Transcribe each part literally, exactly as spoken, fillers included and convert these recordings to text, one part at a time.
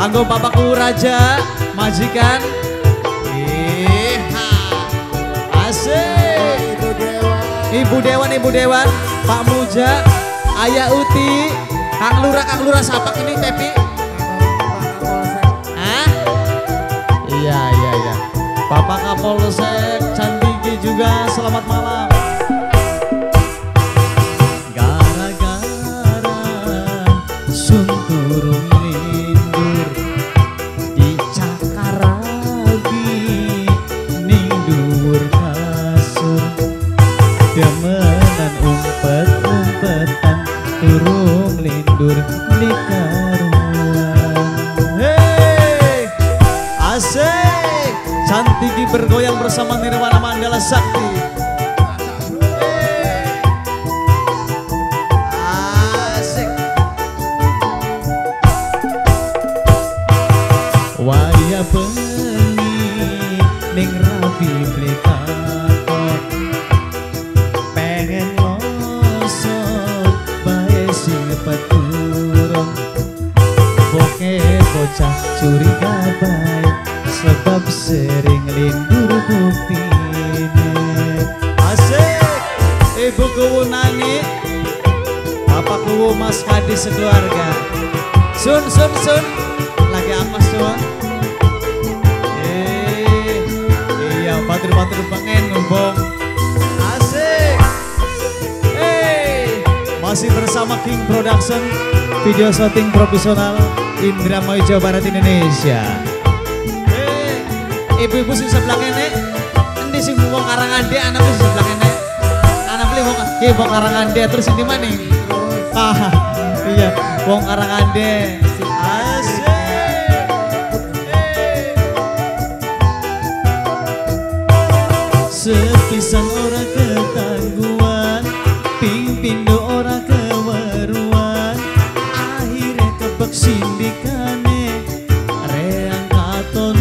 Kanggo bapakku Raja, majikan. Iha. Asik. Ibu Dewan. Ibu Dewan, Ibu Dewan, Pak Muja, Ayah Uti, Kang Lurah, Kang Lurah siapa ini Pepi? Hah? Iya, iya, iya. Bapak Kapolsek Cantigi juga selamat malam. Gara-gara sun turun lindur di Cakarabi ning dhuwur kasur demenan umpet-umpetan turun lindur di karuan. Hei, asik. Cantigi bergoyang bersama Nirwana Mandala Sakti. Asik. Waya bengi ning rapi blekatot pengen losot bae sing peturun boke bocah curiga baik sebab sering lindur buktine. Asik. Ibu kuwu Nani, bapak kuwu Mas Kadi sekeluarga. Sun sun sun lagi apa sun? Eh iya batur-batur pengen ngumpul. Asik. Eh masih bersama King Production, video shooting profesional Indramayu Jawa Barat Indonesia. Ibu-ibu sing sebelah kene, endi sing wong Karangande, anak sing sebelah kene. Anak beli wong iki wong Karangande terus endi maning? Ah, iya, wong Karangande. Asik. Sepisan ora ketangguhan, ping pindo ora keweruan, akhirnya kebek sindikane, reang katon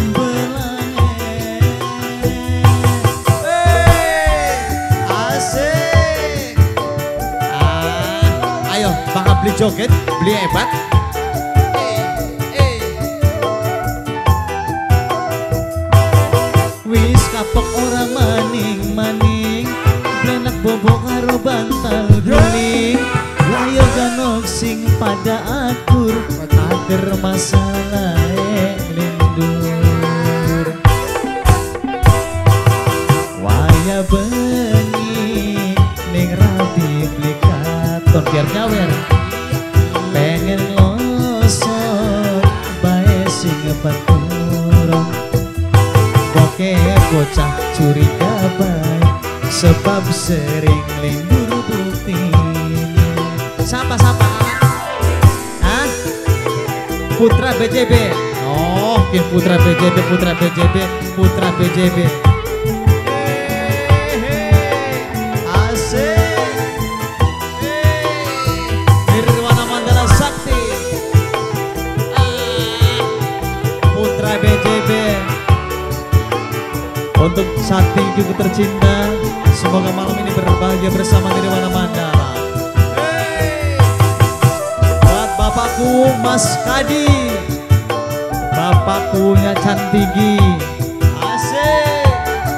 beli joget, beli hebat. Eh, eh. Wis kapok ora maning-maning, blenak bobok karo bantal guling. Layo ganok sing pada akur, ader masalah lindur. Waya bengi ning rapi blekaton biar nyawer. Pengen losot bae sing peturun boke bocah curiga bae sebab sering lindur buktine. Sapa-sapa? Hah? Putra B J B. Oh, King Putra B J B, Putra B J B, Putra B J B. B J B untuk Sakti juga tercinta, semoga malam ini berbahagia bersama Nirwana Mandala. Hey! Buat bapakku Mas Kadi, bapakkunya Cantigi. Asik.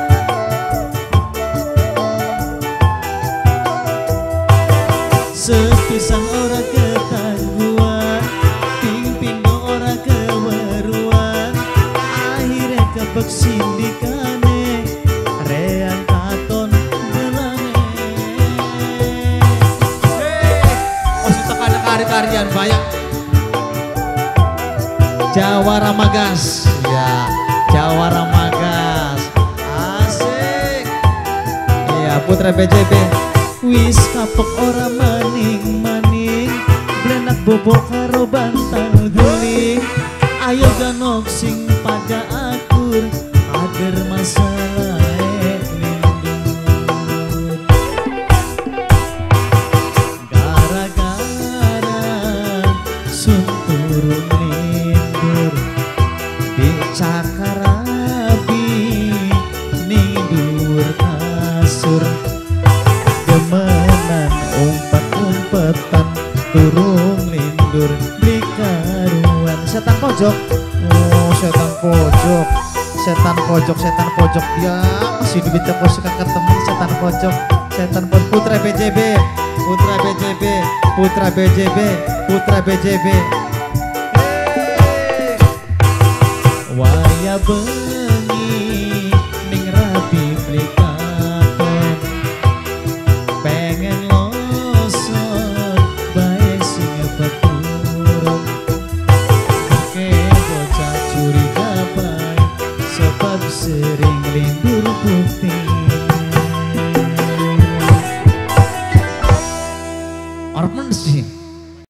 Sepisan ora ketangguhan, ping pindo ora keweruan, kebek sindikane, reang katon belane. Hei, masih tekan karya-karyaan banyak. Jawara Magas, ya, Jawara Magas. Asik. Iya, Putra B J B. Wis kapok ora maning-maning, blenak bobok karo bantal guling. Ayo ganok sing pada akur, agar masalah lindur. Gara-gara sun turun lindur di Cakarabi ning dhuwur kasur demenan umpat-umpetan turun lindur di karuan setan pojok. setan pojok, setan pojok ya masih duit aku suka ketemu setan pojok, setan pojok. Putra B J B, Putra B J B, Putra B J B, Putra B J B. Waya bengi